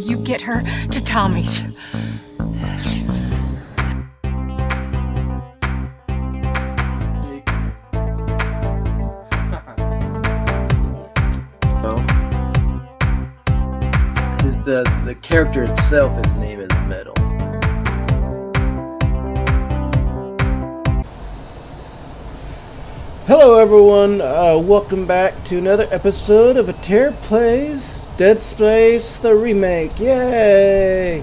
you get her to Tommy's. The character itself, his name is Metal. Hello everyone, welcome back to another episode of Attair Plays Dead Space the Remake. Yay!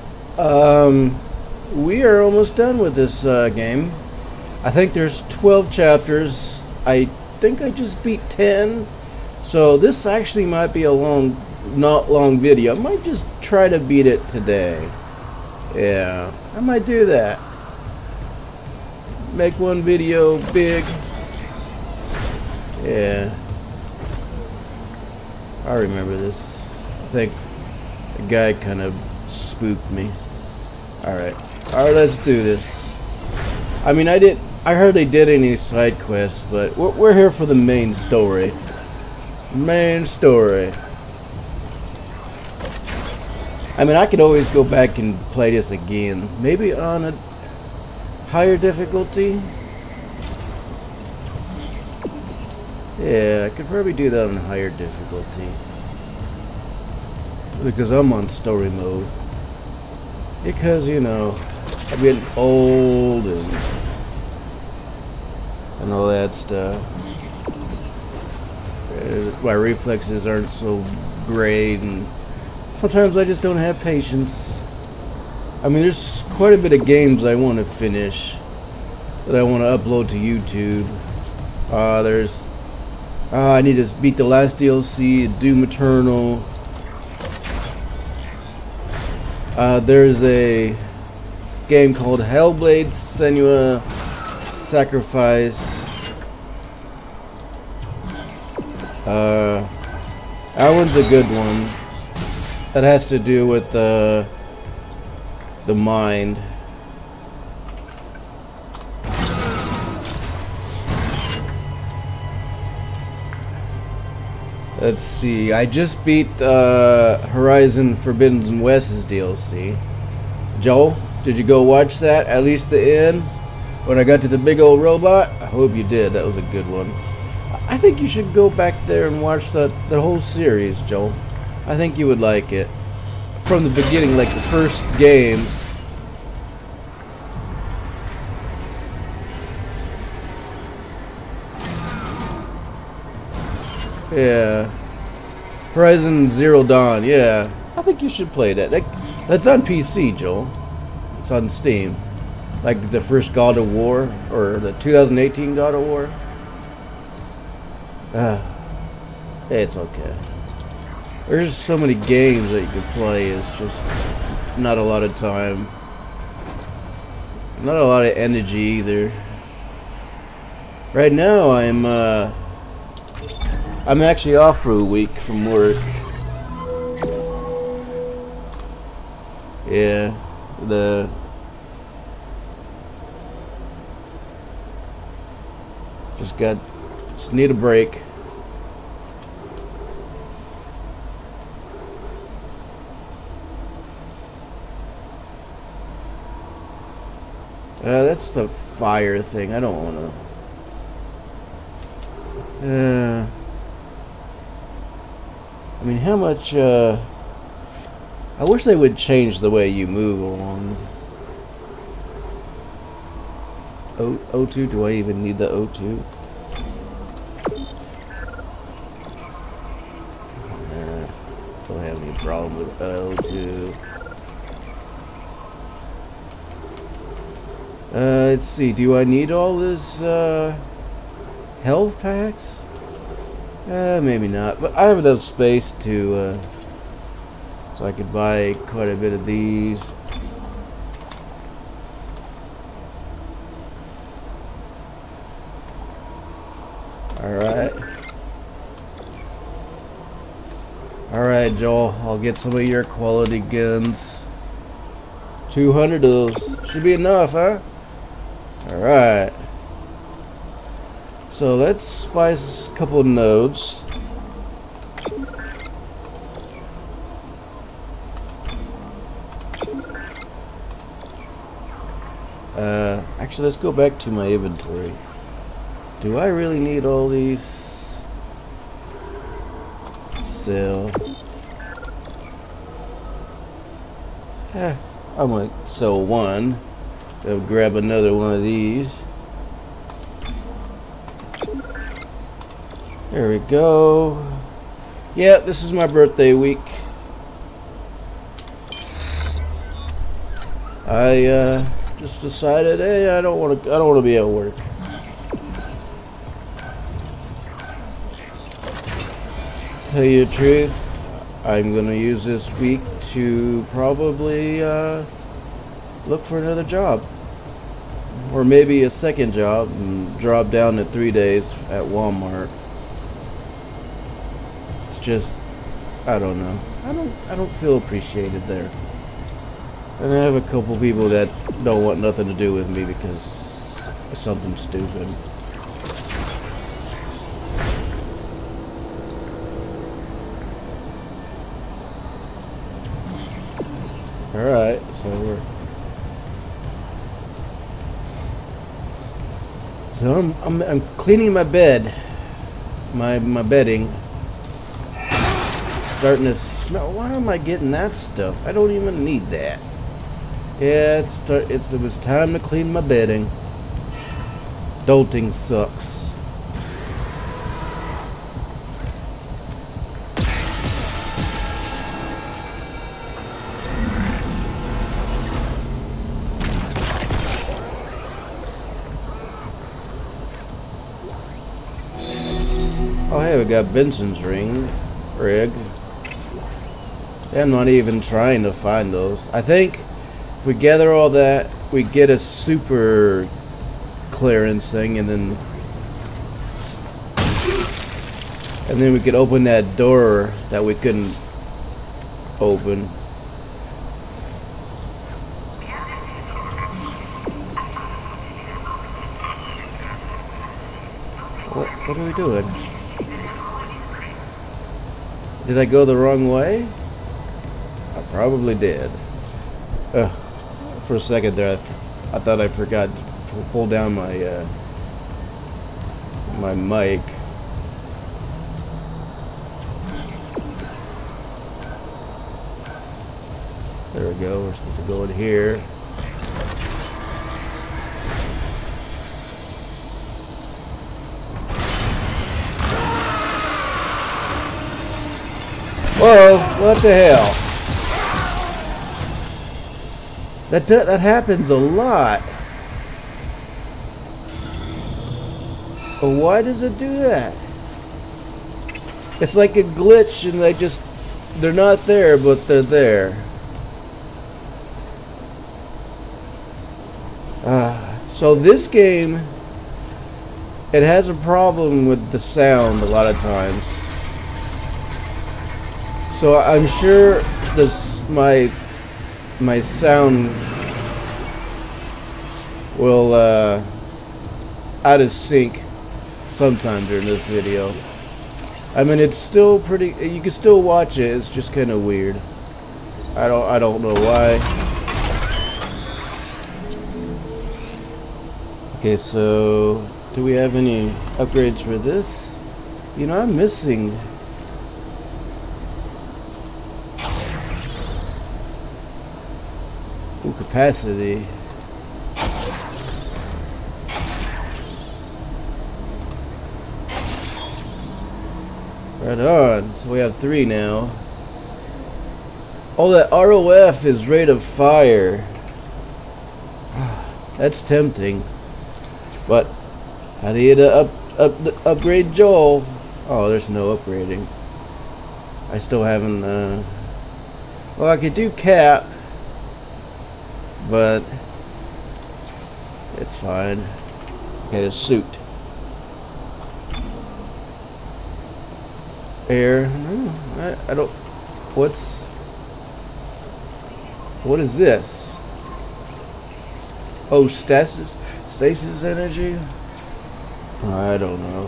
We are almost done with this game. I think there's 12 chapters. I think I just beat 10. So this actually might be a not long video. I might just try to beat it today. Yeah, I might do that. Make one video big. Yeah, I remember this. I think the guy kind of spooked me. Alright, let's do this. I mean, I hardly did any side quests, but we're here for the main story. Main story. I mean, I could always go back and play this again. Maybe on a higher difficulty. Yeah, I could probably do that on higher difficulty. Because I'm on story mode. Because, you know, I'm getting old and all that stuff. My reflexes aren't so great, and sometimes I just don't have patience. I mean, there's quite a bit of games I want to finish that I want to upload to YouTube. I need to beat the last DLC, Doom Eternal. There's a game called Hellblade Senua Sacrifice. That one's a good one. That has to do with the mind. Let's see. I just beat Horizon Forbidden West's DLC. Joel, did you go watch that? At least the end? When I got to the big old robot? I hope you did. That was a good one. I think you should go back there and watch the whole series, Joel. I think you would like it. From the beginning, like the first game. Yeah. Horizon Zero Dawn, yeah. I think you should play that. That's on PC, Joel. It's on Steam. Like the first God of War, or the 2018 God of War. It's okay. There's so many games that you can play, it's just not a lot of time. Not a lot of energy either. Right now I'm actually off for a week from work. Yeah, just need a break. That's the fire thing. I don't want to. I mean, how much? I wish they would change the way you move along. O2? Do I even need the O2? Don't have any problem with O2. Let's see. Do I need all this health packs? Maybe not. But I have enough space to so I could buy quite a bit of these. Alright. Alright, Joel. I'll get some of your quality guns. 200 of those. Should be enough, huh? Alright. So let's spice a couple of nodes. Actually, let's go back to my inventory. Do I really need all these? Sell. I'm gonna sell one. I'll grab another one of these. There we go. Yeah, this is my birthday week. I just decided, hey, I don't want to be at work. Tell you the truth, I'm gonna use this week to probably look for another job, or maybe a second job, and drop down to 3 days at Walmart. It's just, I don't know. I don't feel appreciated there. And I have a couple people that don't want nothing to do with me because of something stupid. Alright, so I'm cleaning my bed. My bedding. Starting to smell. Why am I getting that stuff? I don't even need that. Yeah, it was time to clean my bedding. Adulting sucks. Oh hey, we got Benson's rig. See, I'm not even trying to find those. I think if we gather all that, we get a super clearance thing, and then we could open that door that we couldn't open. What are we doing? Did I go the wrong way? I probably did. For a second there, I thought I forgot to pull down my my mic. There we go. We're supposed to go in here. Whoa! What the hell? That happens a lot. But why does it do that? It's like a glitch, and they're not there, but they're there. So this game, it has a problem with the sound a lot of times. So I'm sure my sound will out of sync sometime during this video. I mean, it's still pretty. You can still watch it. It's just kind of weird. I don't know why. Okay, so do we have any upgrades for this? You know, I'm missing. Ooh, capacity. Right on. So we have 3 now. Oh, that ROF is rate of fire. That's tempting. But I need to upgrade Joel. Oh, there's no upgrading. I still haven't. Well, I could do Cap, but it's fine. Okay, the suit. Air. I don't. What is this? Oh, stasis energy? I don't know.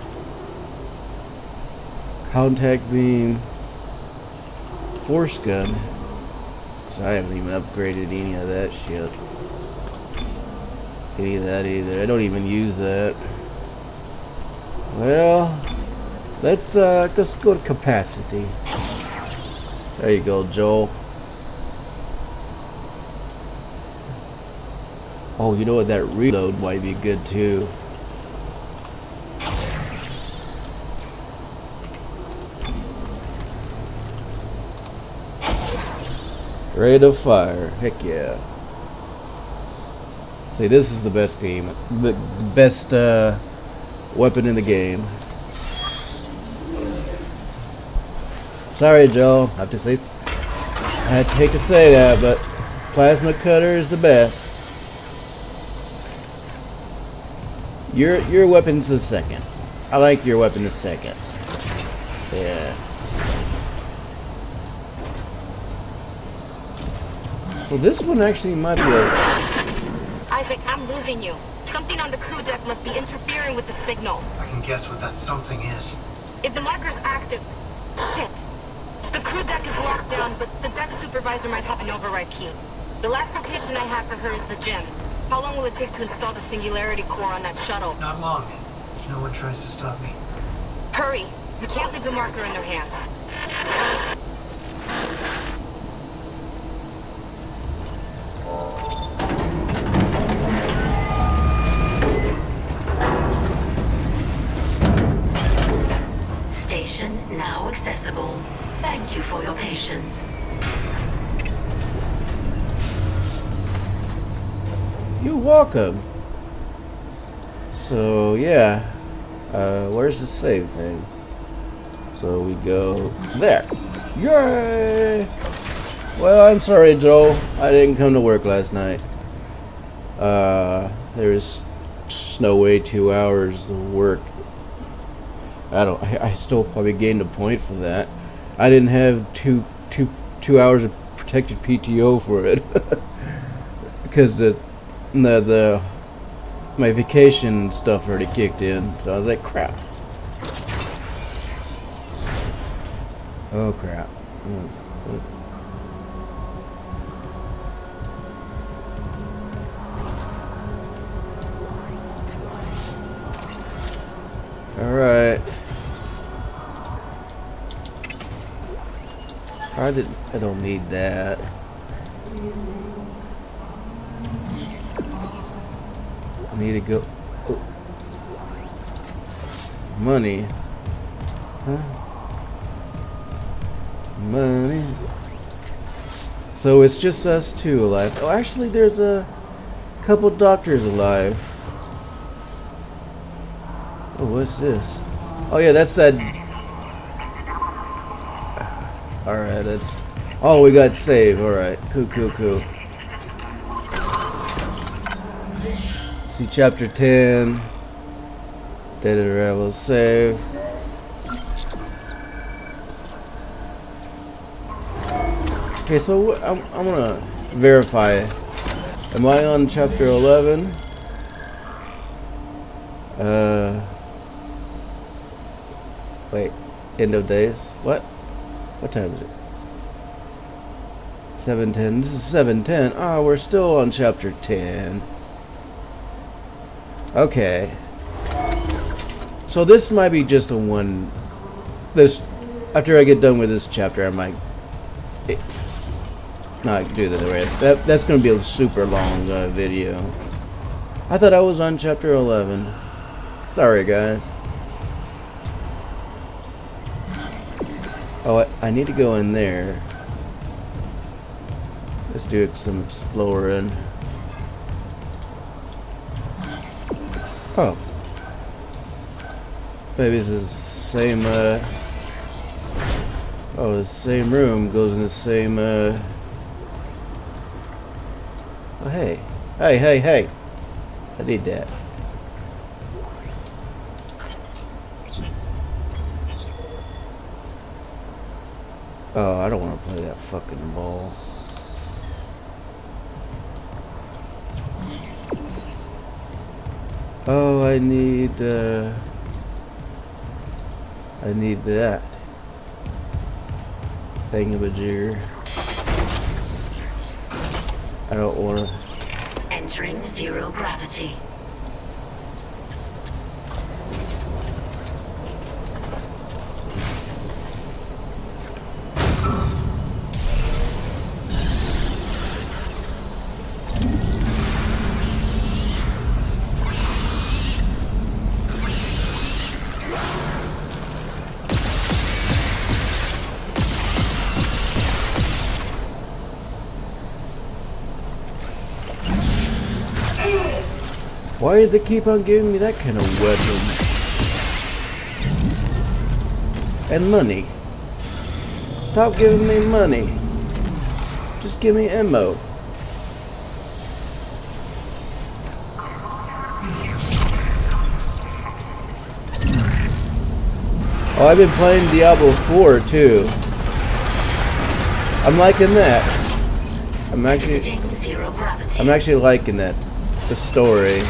Contact beam. Force gun. So I haven't even upgraded any of that shit. any of that either. I don't even use that. Well, let's just go to capacity. There you go, Joel. Oh, you know what? That reload might be good too. Rate of fire. Heck yeah. See, this is the best game. The best weapon in the game. Sorry, Joe. I hate to say that, but plasma cutter is the best. Your weapon's the second. I like your weapon the second. Yeah. So this one actually might be a... Isaac, I'm losing you. Something on the crew deck must be interfering with the signal. I can guess what that something is. If the marker's active... Shit. The crew deck is locked down, but the deck supervisor might have an override key. The last location I have for her is the gym. How long will it take to install the singularity core on that shuttle? Not long, if no one tries to stop me. Hurry. We can't leave the marker in their hands. Station now accessible. Thank you for your patience. You're welcome. So yeah, where's the save thing? So we go there. Yay! Well, I'm sorry, Joel. I didn't come to work last night. There's no way 2 hours of work. I still probably gained a point for that. I didn't have two hours of protected PTO for it because my vacation stuff already kicked in. So I was like, crap. Oh crap. All right. I don't need that. I need to go. Oh. Money. Huh? Money. So it's just us two alive. Oh, actually, there's a couple doctors alive. Oh, what's this? Oh yeah, that's that. Alright, that's... Oh, we got save. Alright, cool. See chapter 10. Data Rebel save. Okay, so I'm gonna verify. Am I on chapter 11? Wait, end of days? What? What time is it? 7:10. This is 7:10. Oh, we're still on chapter 10. Okay. So this might be just a one. This after I get done with this chapter, I might not do the rest. That's going to be a super long video. I thought I was on chapter 11. Sorry, guys. Oh, I need to go in there. Let's do some exploring. Oh. Maybe it's the same, oh, the same room goes in the same, oh, hey. Hey. I need that. Oh, I don't want to play that fucking ball. Oh, I need that. Thingamajigger. I don't want to. Entering zero gravity. Why does it keep on giving me that kind of weapon? And money. Stop giving me money. Just give me ammo. Oh, I've been playing Diablo 4 too. I'm liking that. I'm actually liking that. The story.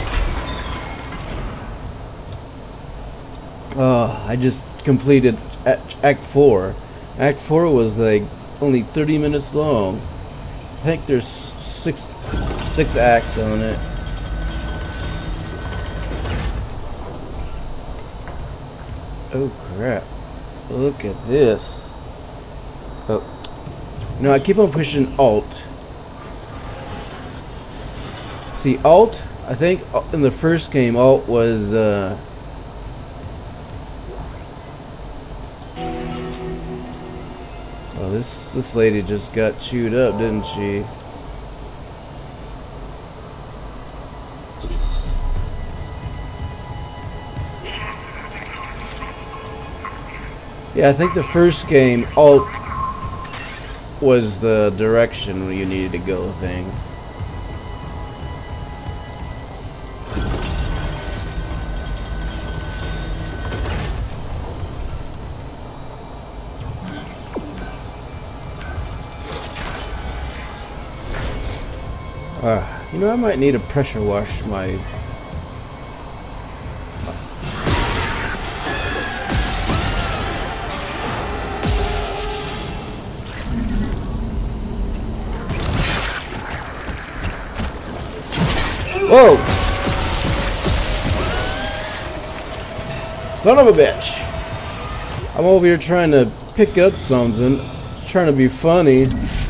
Oh, I just completed Act 4. Act 4 was like only 30 minutes long. I think there's six acts on it. Oh crap. Look at this. Oh. No, I keep on pushing Alt. See, Alt, I think in the first game, Alt was, oh, this lady just got chewed up, didn't she? Yeah, I think the first game, Alt was the direction where you needed to go thing. You know, I might need to pressure wash my... Whoa! Son of a bitch! I'm over here trying to pick up something, trying to be funny.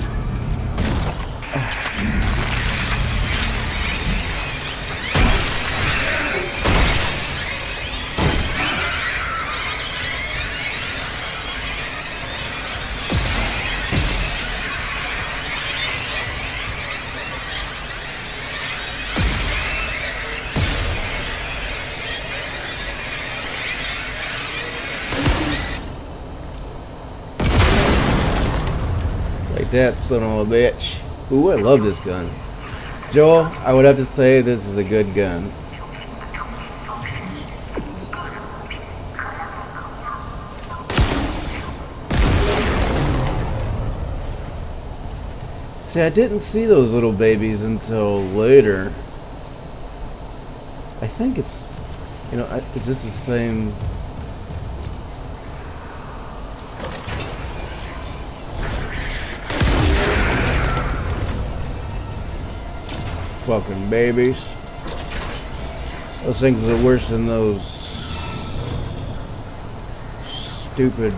That son of a bitch. Ooh, I love this gun. Joel, I would have to say this is a good gun. See, I didn't see those little babies until later. I think it's, you know, is this the same? Fucking babies. Those things are worse than those stupid.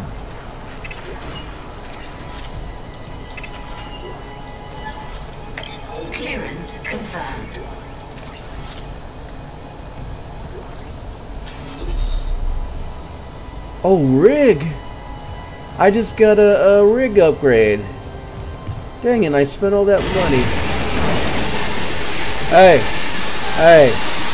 Clearance confirmed. Oh, rig! I just got a rig upgrade. Dang it, I spent all that money. Hey! Hey!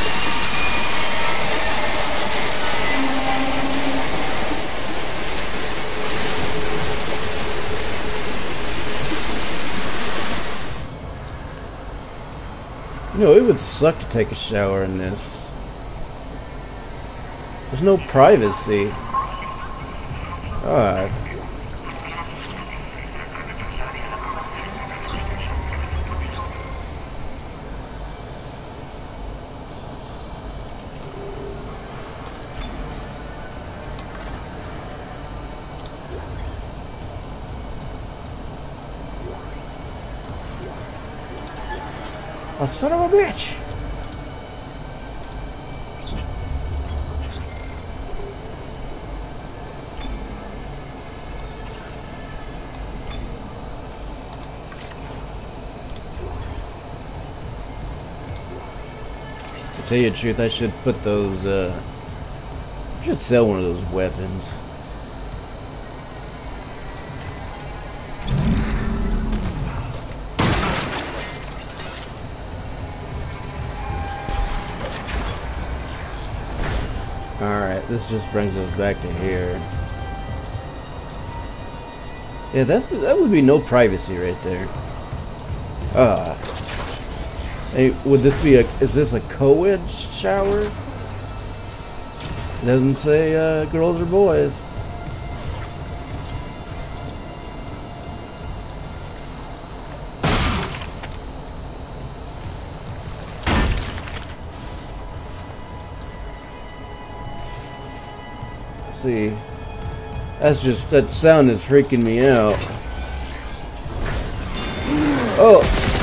You know, it would suck to take a shower in this. There's no privacy. God. Oh, son of a bitch! To tell you the truth, I should put those, I should sell one of those weapons. Alright, this just brings us back to here. Yeah, that would be no privacy right there. Hey, would this be is this a co-ed shower? It doesn't say girls or boys. See, that sound is freaking me out. Oh.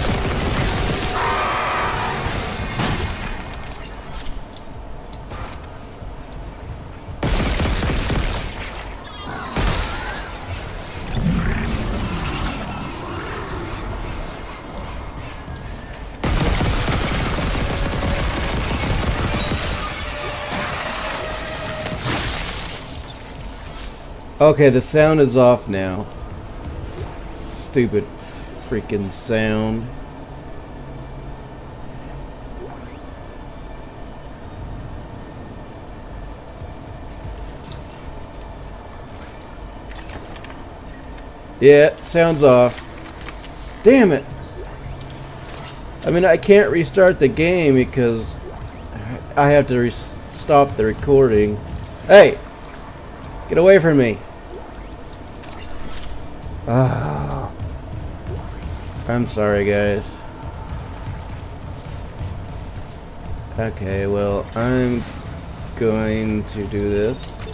Okay, the sound is off now. Stupid freaking sound. Yeah, sound's off. Damn it! I mean, I can't restart the game because I have to stop the recording. Hey! Get away from me! Ah, I'm sorry, guys. Okay, well, I'm going to do this.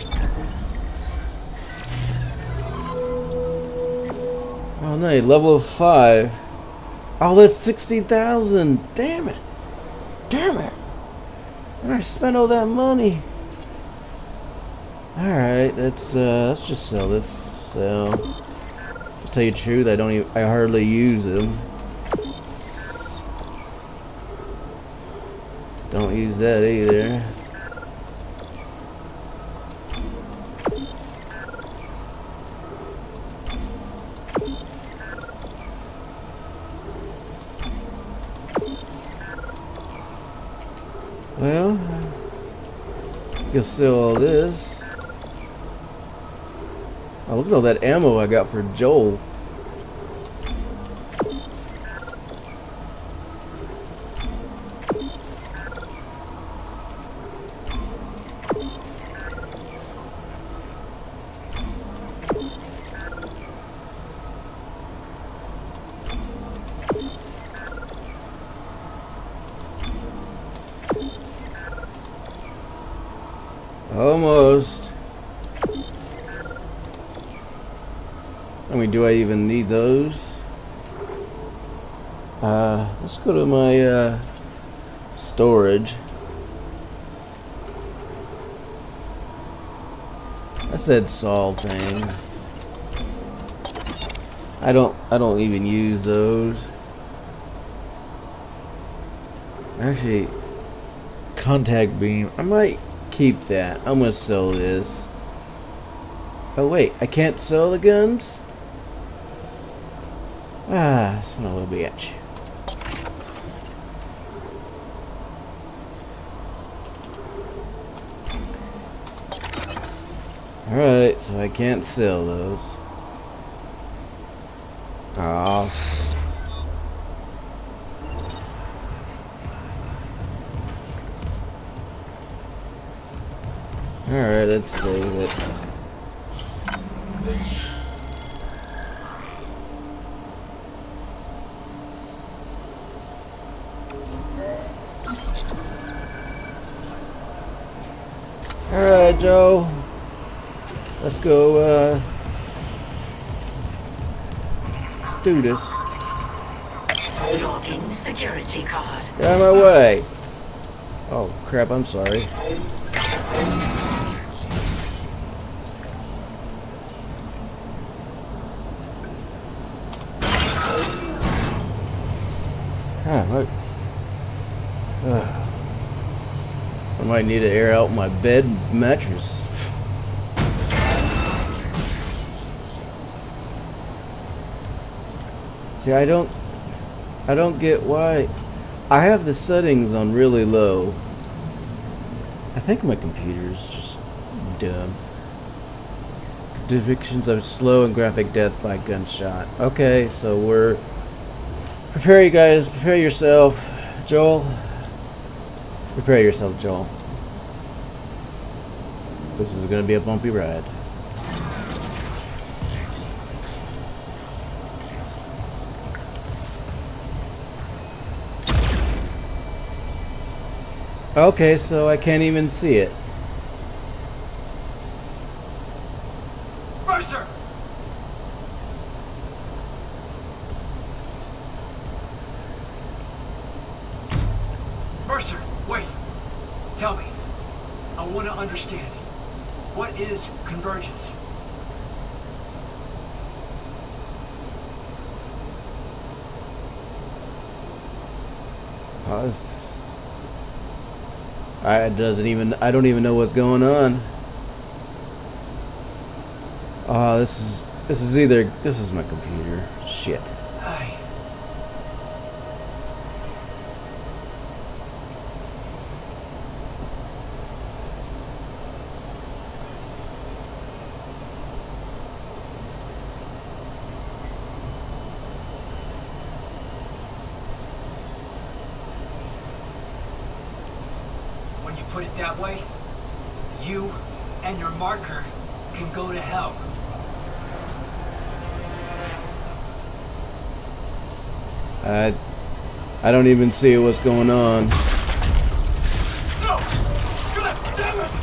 Oh no, level 5. Oh, that's 60,000. Damn it! Damn it! I spent all that money. All right, let's just sell this. So, to tell you the truth, I hardly use them. Don't use that either. Well, you'll sell all this. Oh, look at all that ammo I got for Joel. Almost. I mean, do I even need those? Let's go to my storage. I said Saul thing. I don't even use those. Actually, contact beam. I might keep that. I'm gonna sell this. Oh wait, I can't sell the guns? Ah, son of a bitch. Alright, so I can't sell those. Oh. Alright, let's save it. Alright, Joe. Let's go, let's do this. Logging security card. Get out of my way. Oh crap, I'm sorry. Look. I might need to air out my bed mattress. See, I don't get why I have the settings on really low. I think my computer's just dumb. Depictions of slow and graphic death by gunshot. Okay, so we're prepare you guys, prepare yourself, Joel. Prepare yourself, Joel. This is gonna be a bumpy ride. Okay, so I can't even see it. Mercer! Mercer, wait. Tell me. I want to understand. What is convergence? I don't even know what's going on. This is my computer. Shit. Aye. When you put it that way, you and your marker can go to hell. I don't even see what's going on. No! God damn it!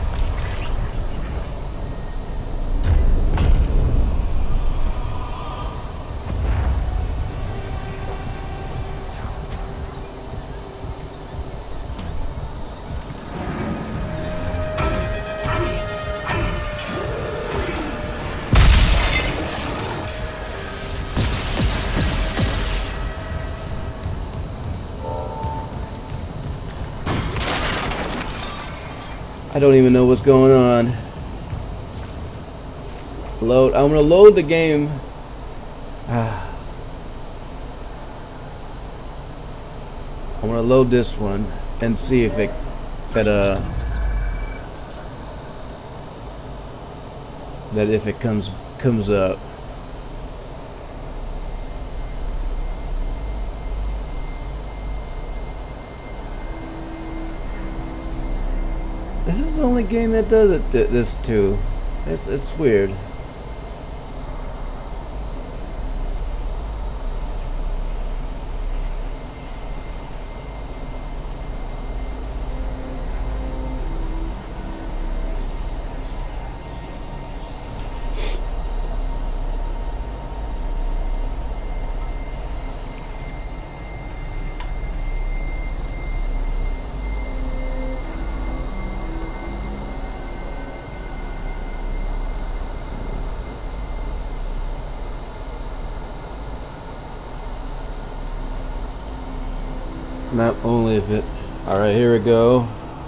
I don't even know what's going on. Load. I'm gonna load the game. I'm gonna load this one and see if it that if it comes up. This is the only game that does it. This too. It's weird. Not only if it. Alright, here we go.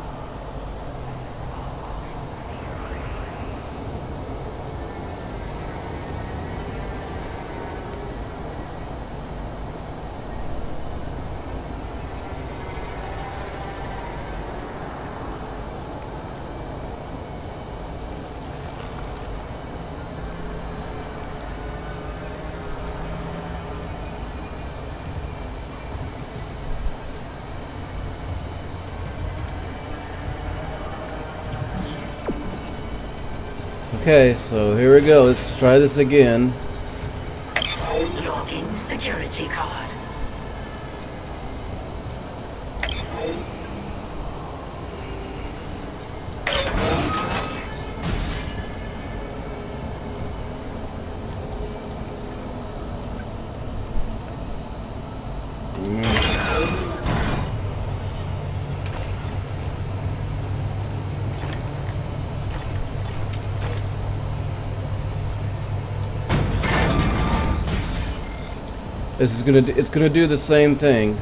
Okay, so here we go. Let's try this again. Logging security card. This is it's gonna do the same thing.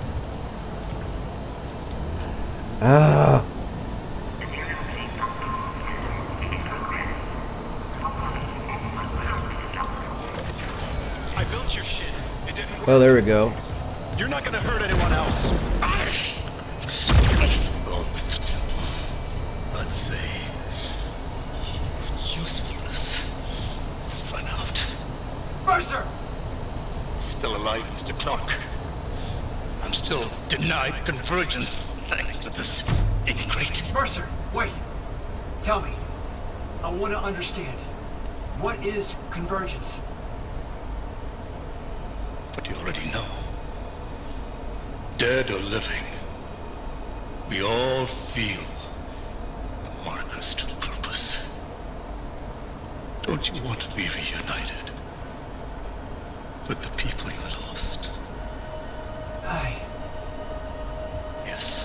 Ah. I built your shit. It didn't work. Oh, there we go. You're not gonna hurt anyone else. Oh, Mr. Temple. I'd say usefulness has run out. Mercer! Still alive, Mr. Clark. I'm still denied convergence thanks to this ingrate. Mercer, wait. Tell me. I want to understand. What is convergence? But you already know. Dead or living, we all feel the markers to the purpose. Don't you want to be reunited with the people you lost? Yes.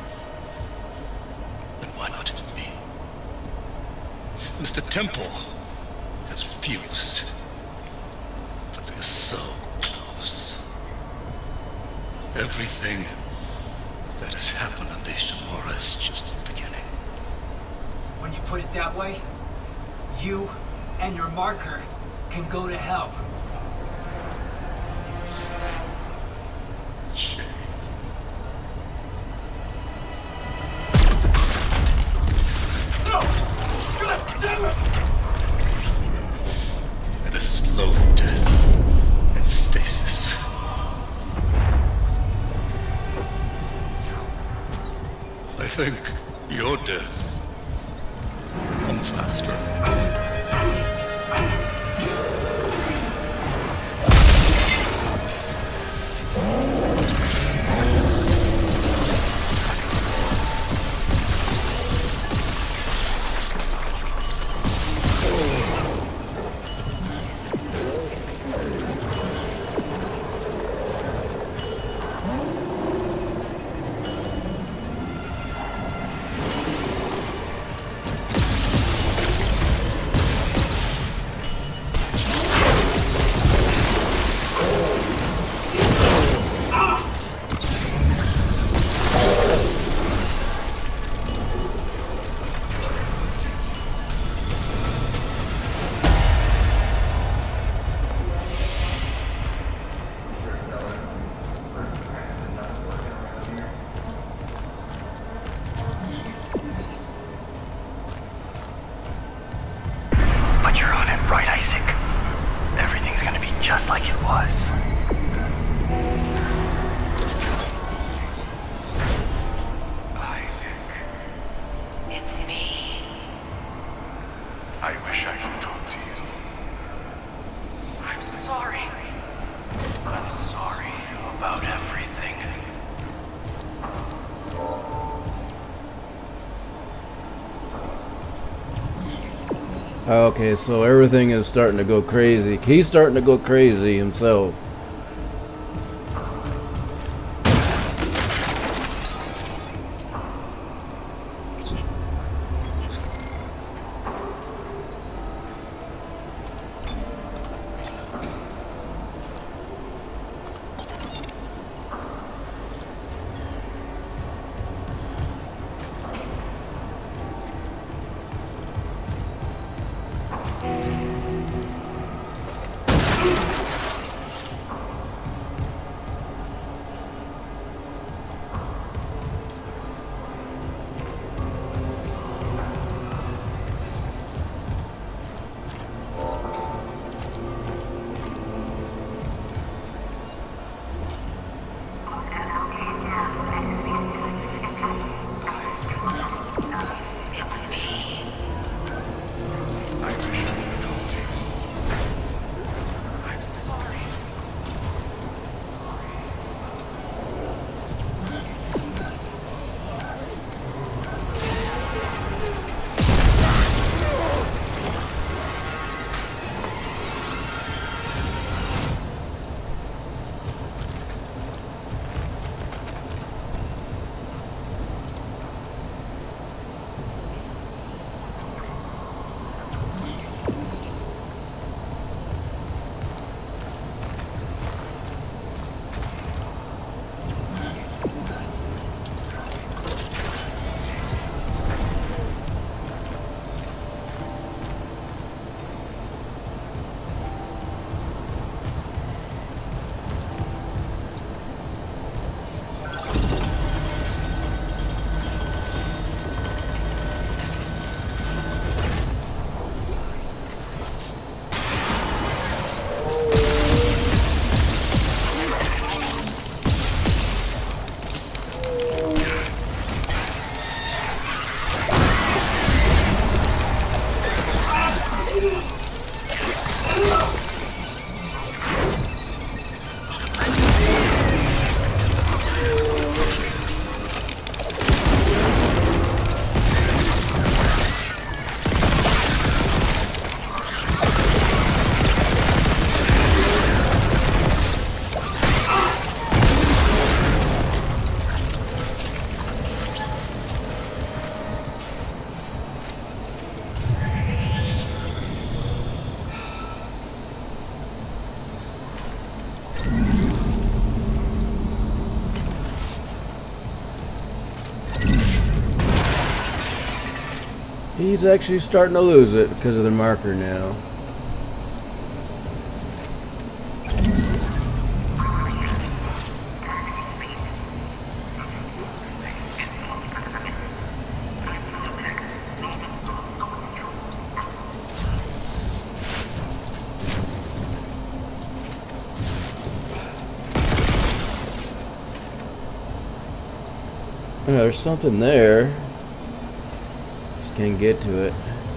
Then why not me? Mr. Temple has refused, but we're so close. Everything that has happened on Ishimura is just the beginning. When you put it that way, you and your marker can go to hell. Shame. No! God damn it! And a slow death in stasis. I think your death will come faster. But you're on it, right, Isaac? Everything's gonna be just like it was. Isaac, it's me. I wish I could talk to you. I'm sorry. I'm sorry about everything. Okay, so everything is starting to go crazy. He's starting to go crazy himself. He's actually starting to lose it because of the marker now. Oh, there's something there. Just can't get to it.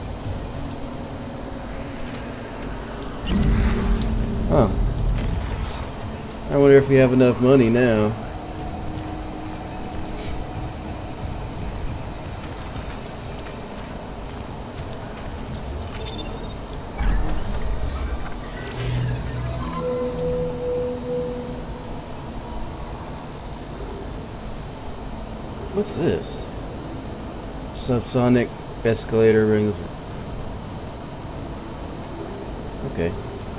Huh. I wonder if we have enough money now. What's this? Subsonic escalator rings. Okay.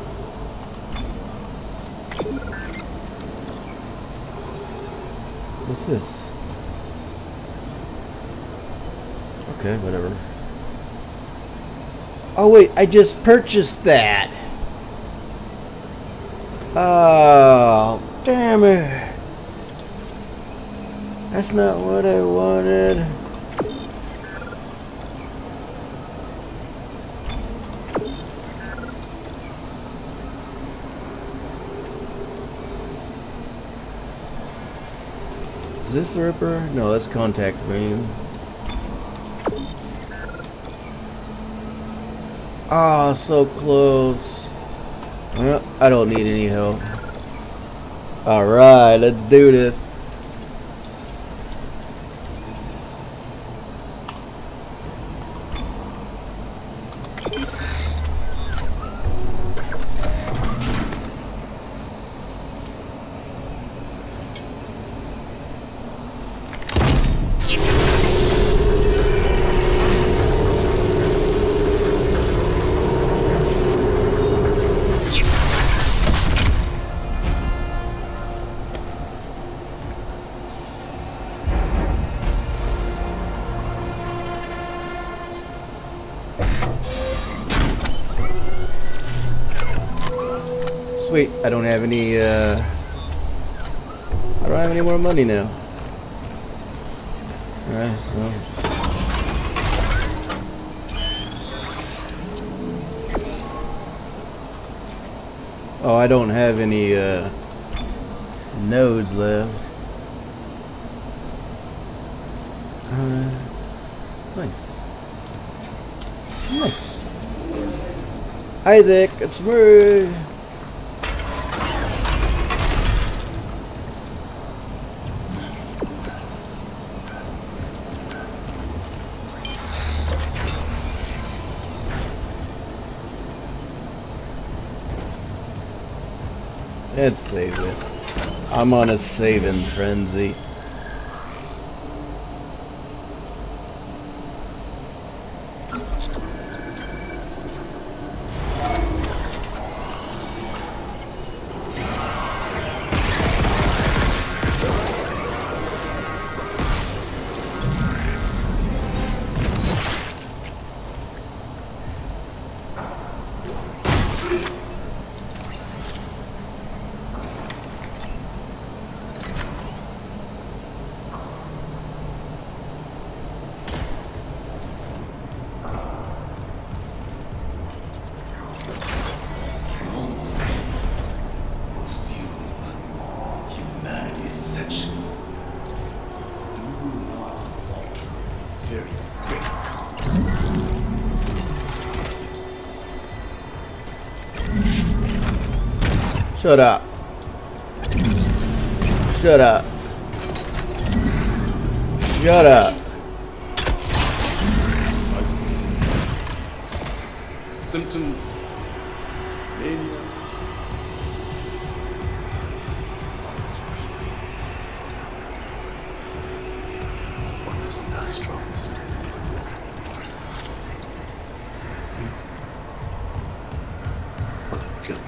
What's this? Okay, whatever. Oh wait, I just purchased that. Oh, damn it. That's not what I wanted. Is this the Ripper? No, that's contact beam. Ah, so close. Well, I don't need any help. Alright, let's do this. Sweet, I don't have any more money now. Alright, so oh, I don't have any nodes left. Nice. Nice. Isaac, it's me. Let's save it. I'm on a saving frenzy. Shut up. Shut up. Shut up. Symptoms. Mania. One wasn't that strongest. Or the guilt.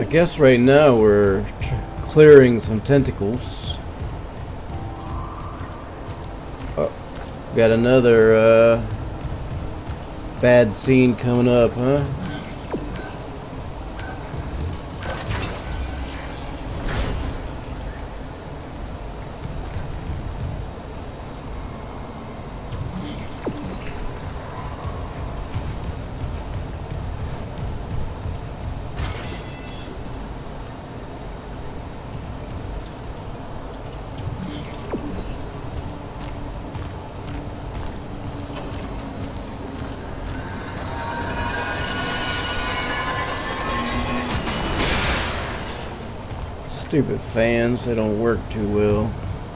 guess right now we're clearing some tentacles. Oh, got another bad scene coming up, huh? Stupid fans, they don't work too well.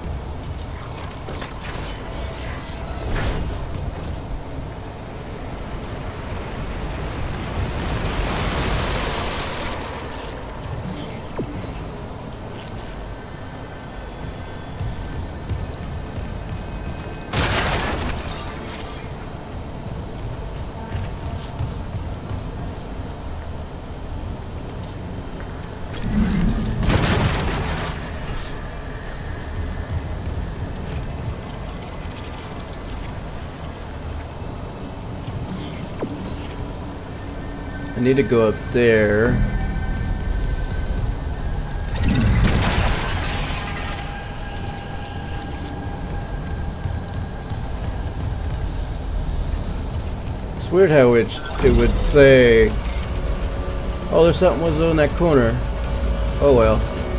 I need to go up there. It's weird how it would say, oh, there's something was in that corner. Oh well.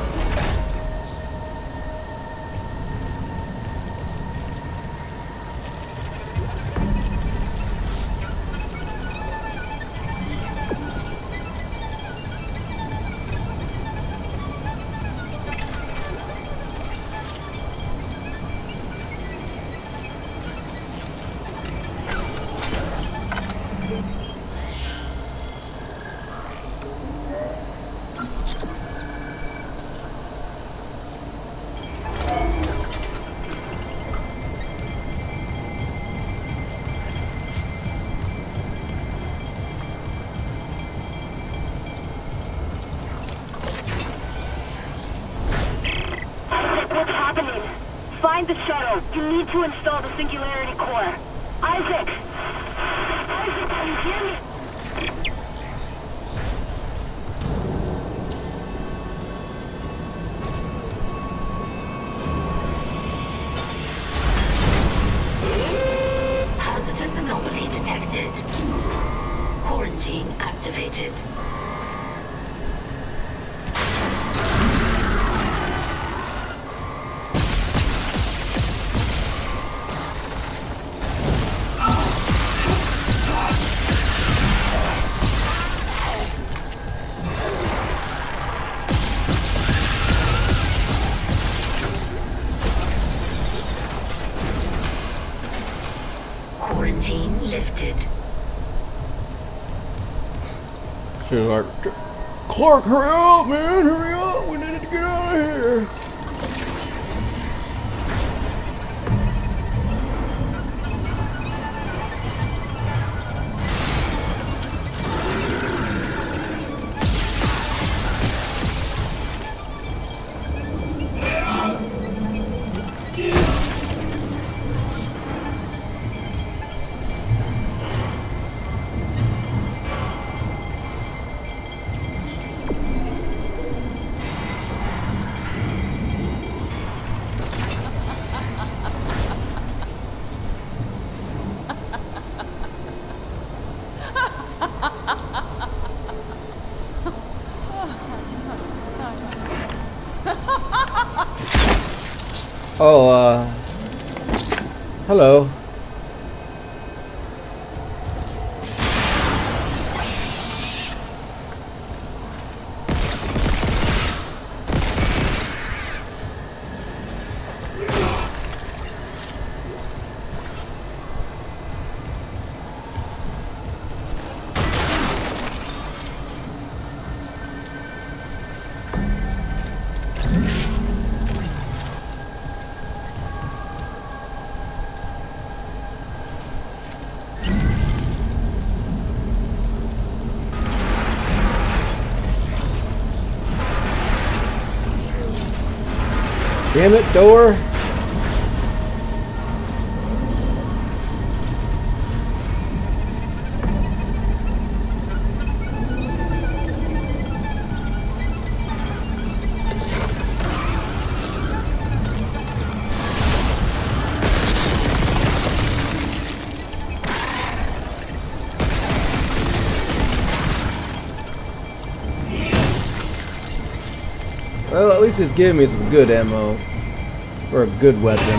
Find the shuttle. You need to install the singularity core. Isaac! Isaac, can you hear me? Hazardous anomaly detected. Quarantine activated. Quarantine lifted. She's like, Clark, hurry up, man, hurry up, we need to get out of here. Oh, hello. Damn it, door! Well, at least it's giving me some good ammo for a good weapon.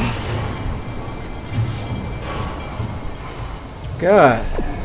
God.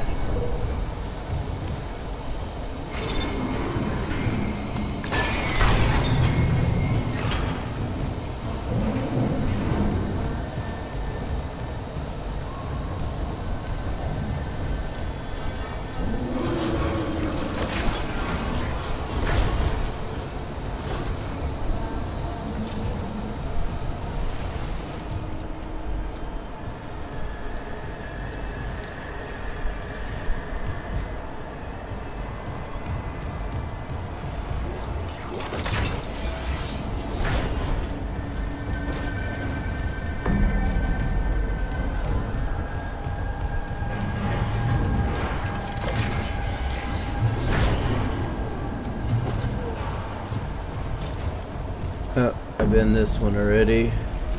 Oh, I've been this one already.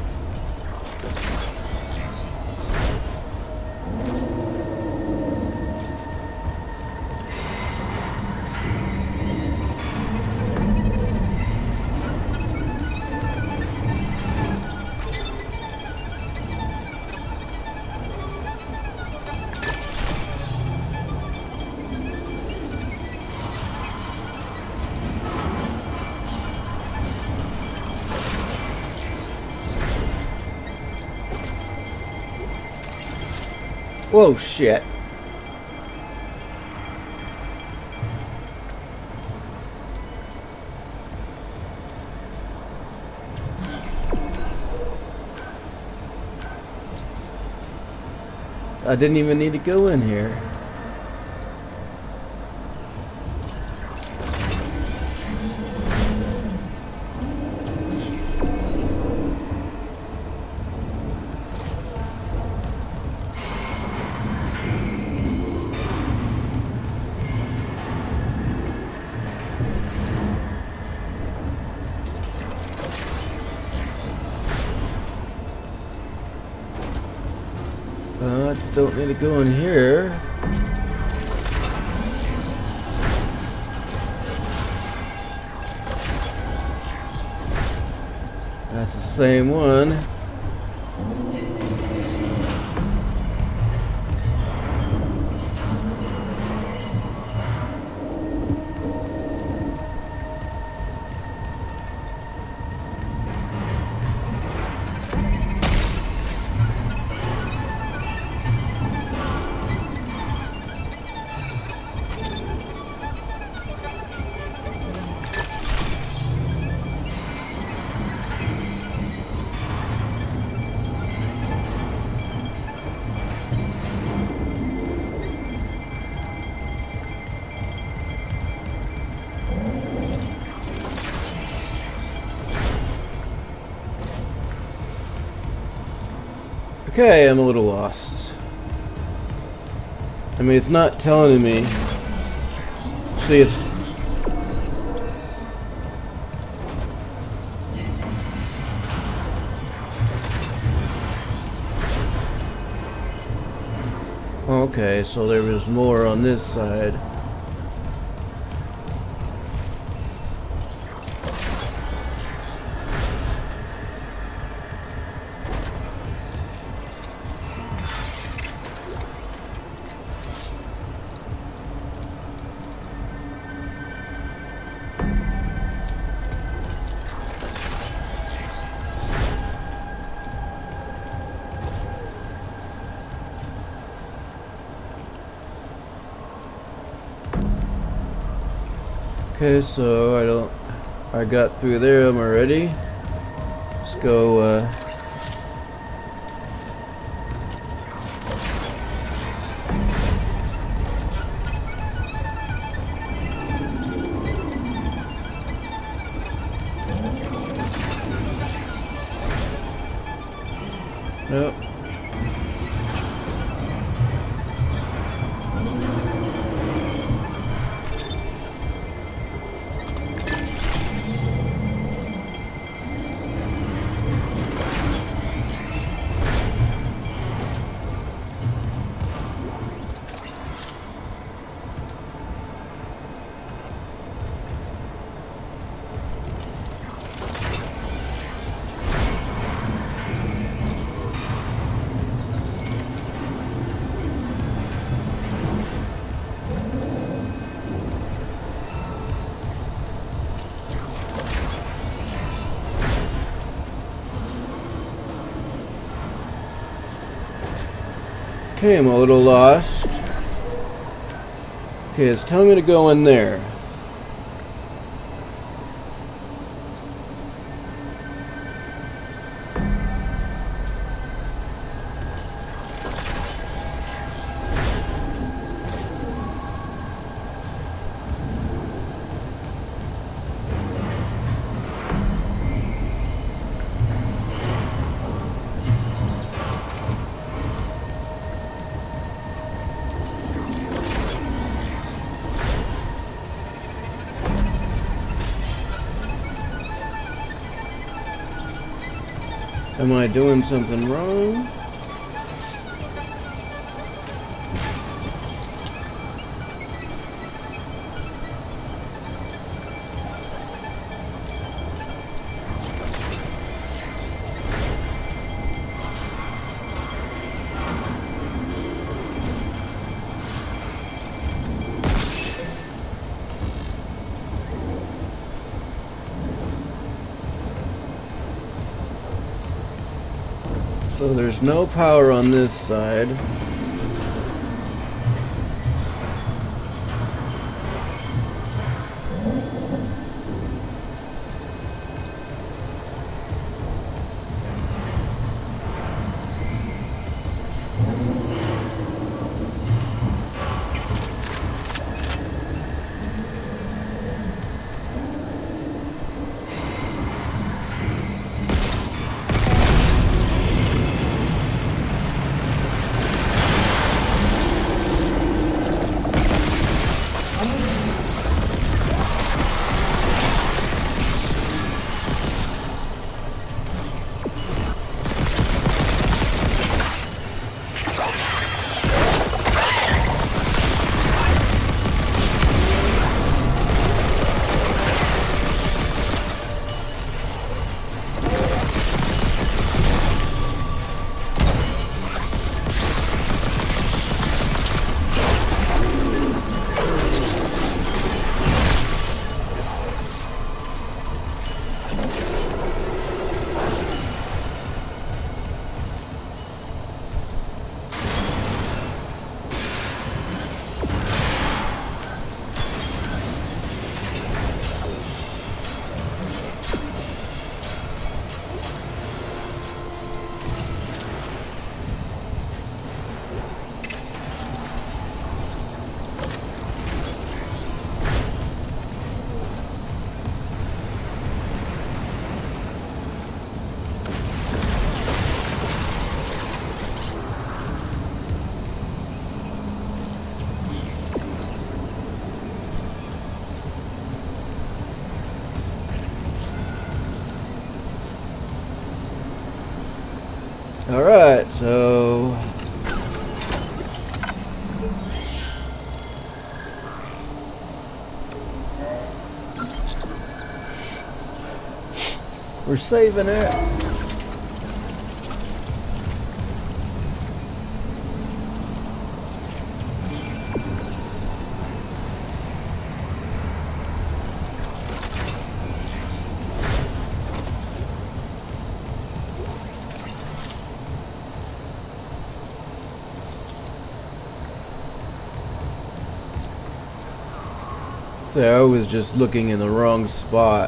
Whoa, shit. I didn't even need to go in here. Don't need to go in here. That's the same one. Okay, I'm a little lost. I mean, it's not telling me. See, it's... Okay, so there was more on this side. Okay, so I got through there, I'm already. Let's go, Nope. Okay, I'm a little lost. Okay, it's telling me to go in there. Am I doing something wrong? So there's no power on this side. Alright, so we're saving it. So I was just looking in the wrong spot.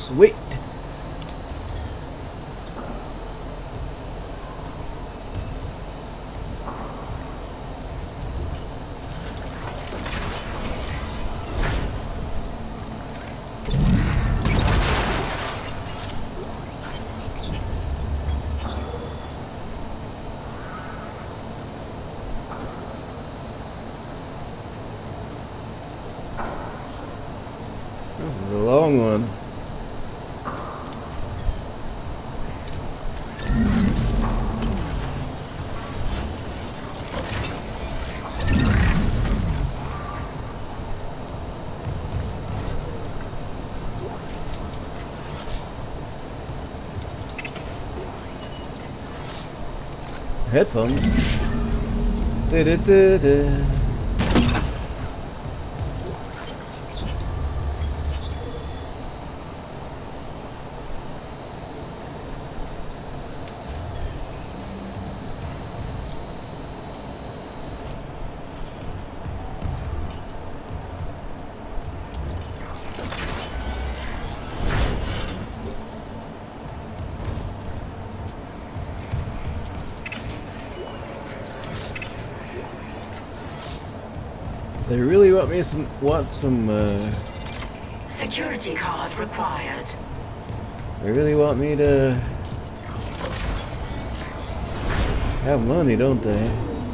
Sweet. This is a long one. Headphones. Da-da-da-da. They really want me some Security card required. they really want me to have money, don't they?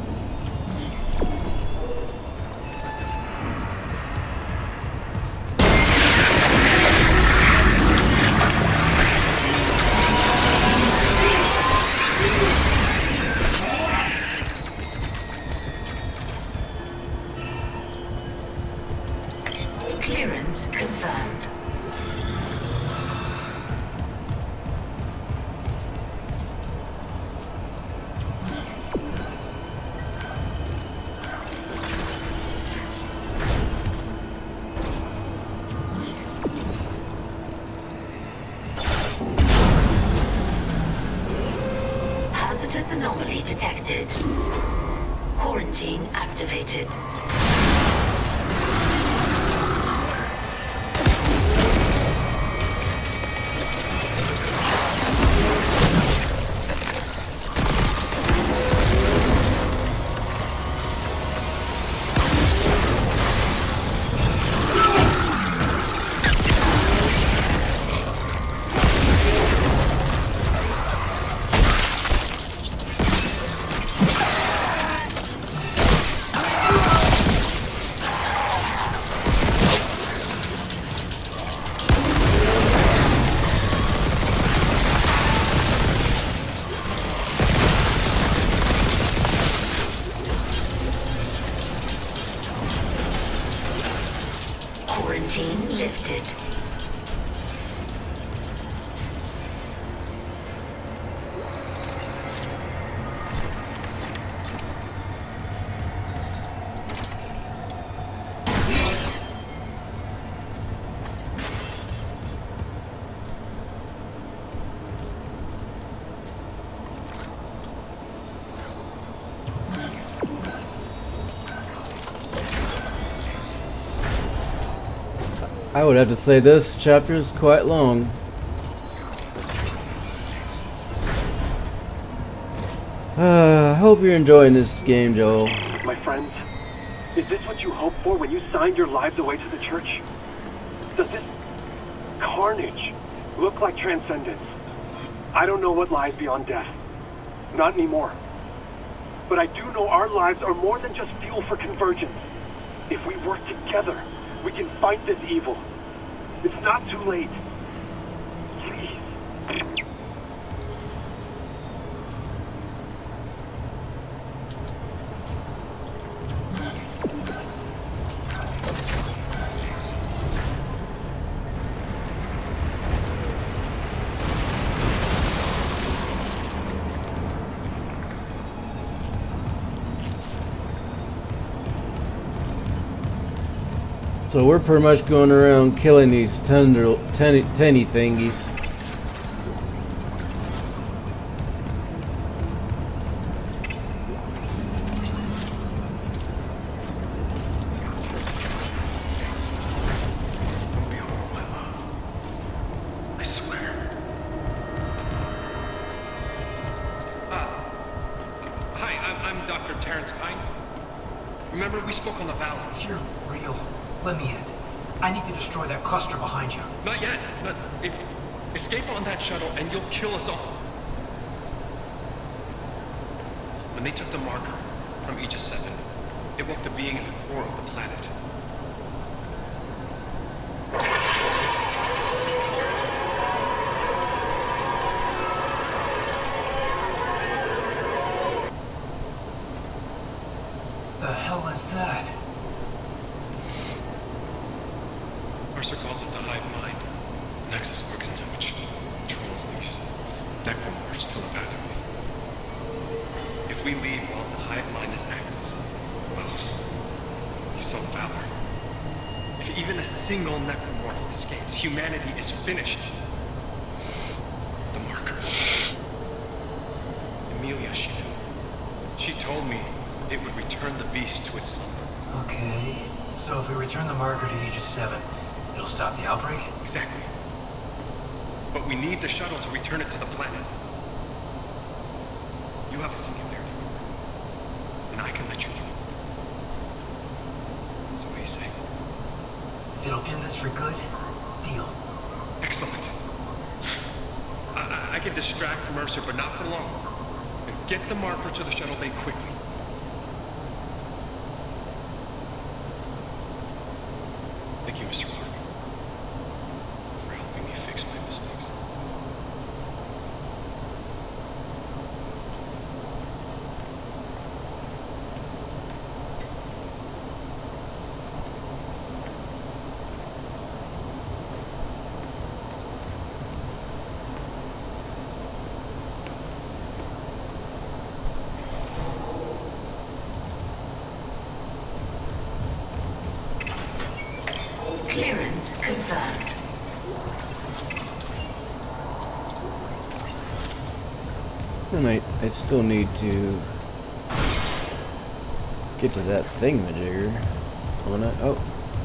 Clearance confirmed. Hazardous anomaly detected. Quarantine activated. Quarantine lifted. I would have to say this chapter is quite long. I hope you're enjoying this game, Joel. My friends, is this what you hoped for when you signed your lives away to the church? Does this carnage look like transcendence? I don't know what lies beyond death. Not anymore. But I do know our lives are more than just fuel for convergence. If we work together, we can fight this evil. It's not too late. Please. So we're pretty much going around killing these tenny thingies. we spoke on the valley. If you're real, let me in. I need to destroy that cluster behind you. Not yet. Escape on that shuttle and you'll kill us all. When they took the marker from Aegis 7, it woke the being at the core of the planet. The hell is that? Mercer calls it the hive mind. Nexus organs in which controls these necromorphs telepathically. If we leave while the hive mind is active, well, you saw Valor. If even a single necromorph escapes, humanity is finished. The marker. Amelia, she knew. She told me it would return the beast to its slumber. Okay, so if we return the marker to Aegis 7, it'll stop the outbreak? Exactly. But we need the shuttle to return it to the planet. You have a singularity, and I can let you through. So what do you say? If it'll end this for good, deal. Excellent. I can distract Mercer, but not for long. And get the marker to the shuttle bay quickly. Thank you, Mr. Clark, for helping me fix my mistakes. Clearance confirmed. And I still need to get to that thingamajigger. Oh.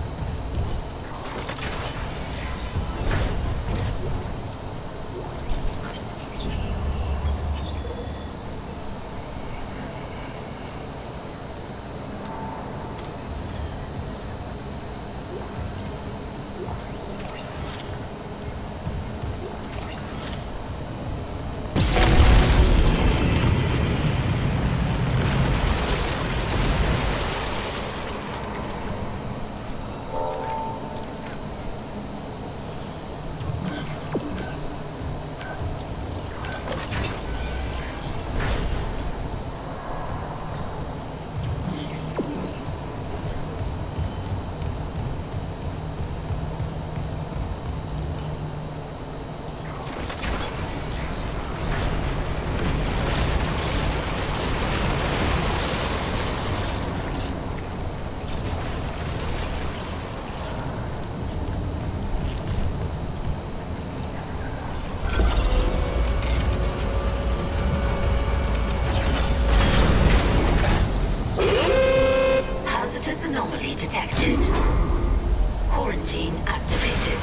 Anomaly detected. Quarantine activated.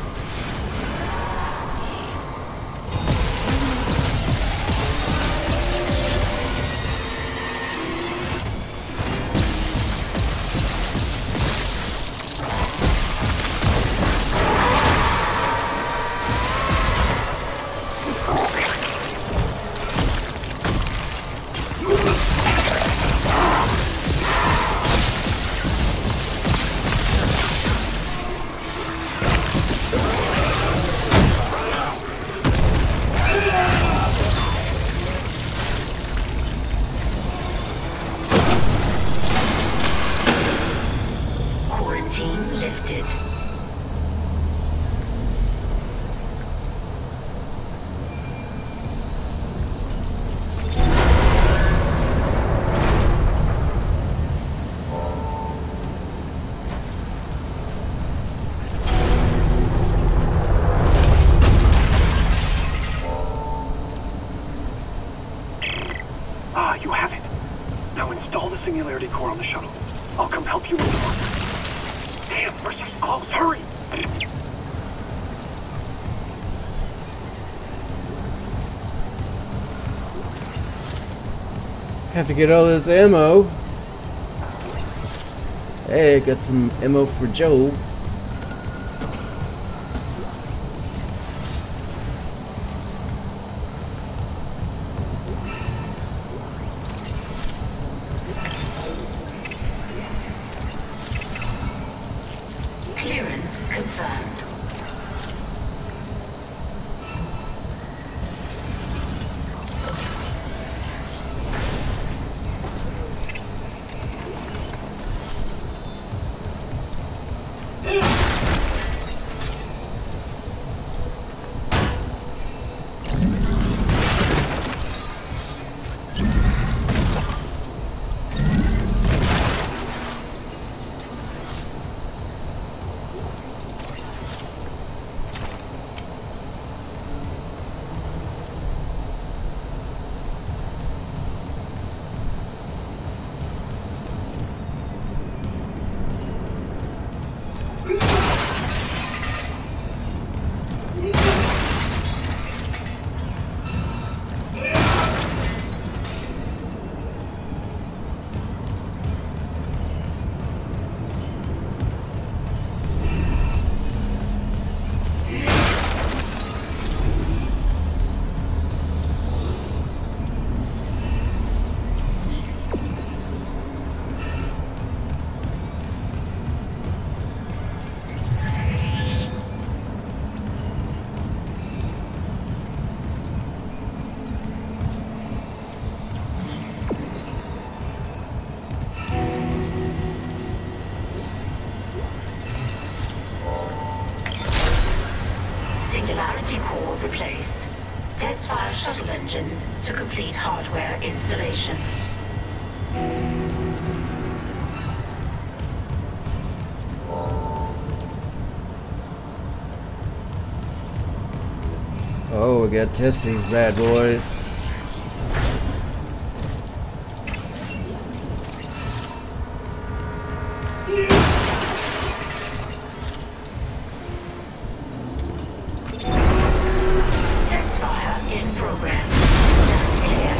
Lifted. Ah, you have it. Now install the singularity core on the shuttle. I'll come help you with the marker. Damn, Mercer's close. Hurry! Have to get all this ammo. Hey, got some ammo for Joe. Clearance confirmed. Singularity core replaced. Test fire shuttle engines to complete hardware installation. Oh, we gotta test these bad boys. Test fire in progress. Just clear.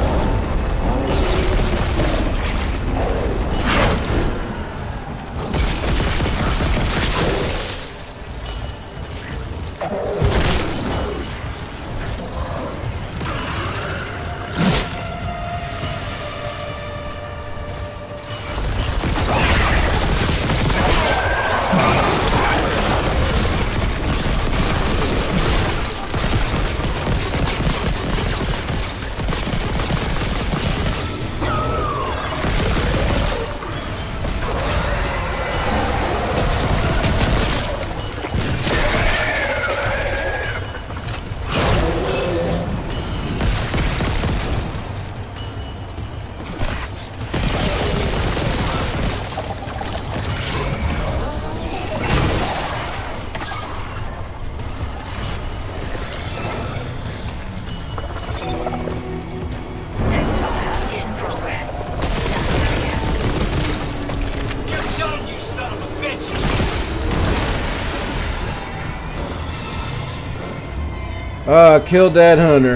Killed that hunter.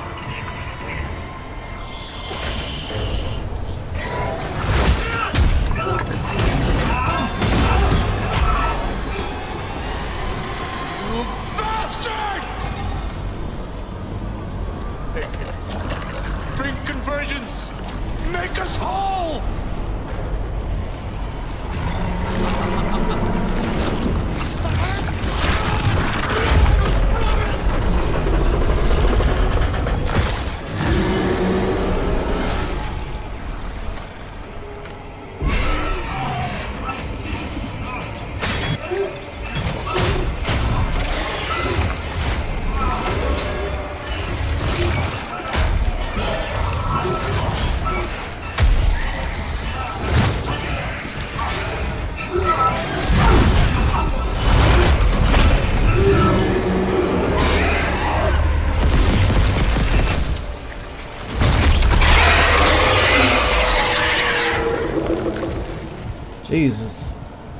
Bastard! Bring convergence! Make us whole! Jesus.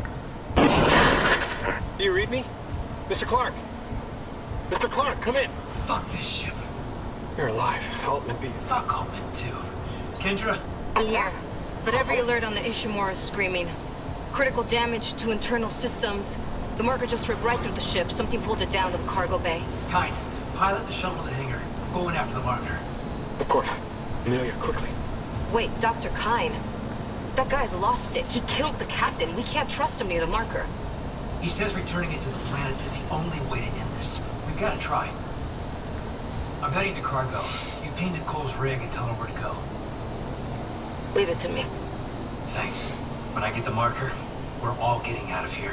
Do you read me? Mr. Clark! Mr. Clark, come in! Fuck this ship. You're alive. Altman be. Fuck Altman too. Kendra? I'm here, but every alert on the Ishimura is screaming. Critical damage to internal systems. The marker just ripped right through the ship. Something pulled it down to the cargo bay. Kind, pilot the shuttle to the hangar. I'm going after the marker. Report. Amelia, quickly. Wait, Dr. Kine. That guy's lost it. He killed the captain. We can't trust him near the marker. He says returning it to the planet is the only way to end this. We've got to try. I'm heading to cargo. You ping Nicole's rig and tell her where to go. Leave it to me. Thanks. When I get the marker, we're all getting out of here.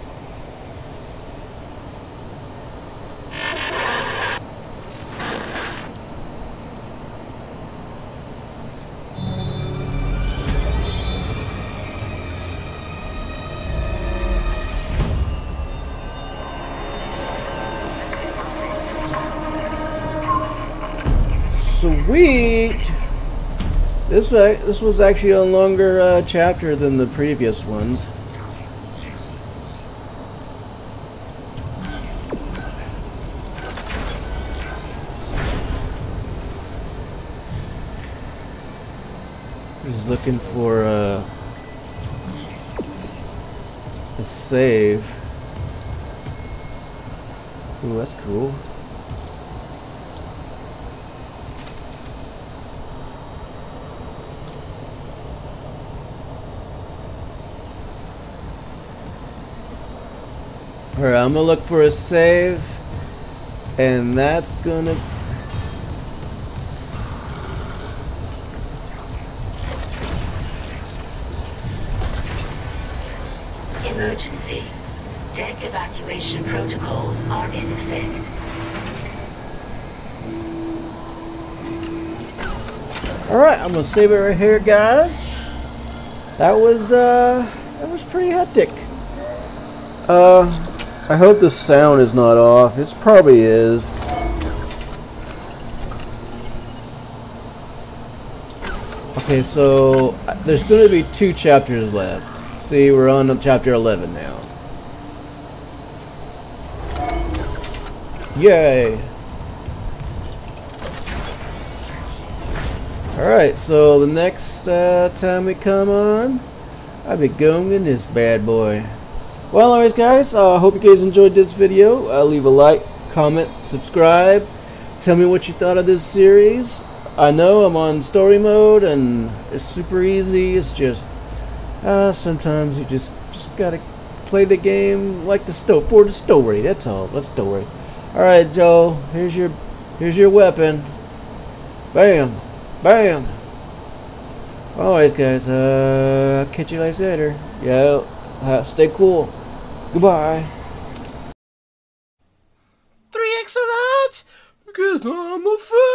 Sweet! This was actually a longer chapter than the previous ones. He's looking for a save. Ooh, that's cool. Alright, I'm gonna look for a save, and that's gonna... Emergency. Deck evacuation protocols are in effect. Alright, I'm gonna save it right here, guys. That was pretty hectic. I hope the sound is not off. It probably is. Okay, so there's going to be 2 chapters left. See, we're on to chapter 11 now. Yay! Alright, so the next time we come on, I'll be going in this bad boy. Well, anyways, guys, I hope you guys enjoyed this video. Leave a like, comment, subscribe. Tell me what you thought of this series. I know I'm on story mode, and it's super easy. It's just sometimes you just gotta play the game like for the story. That's all. The story. All right, Joe. Here's your weapon. Bam, bam. Alright, guys. Catch you guys later. Yeah. Stay cool. Goodbye. 3 excellent! Because I'm a fan!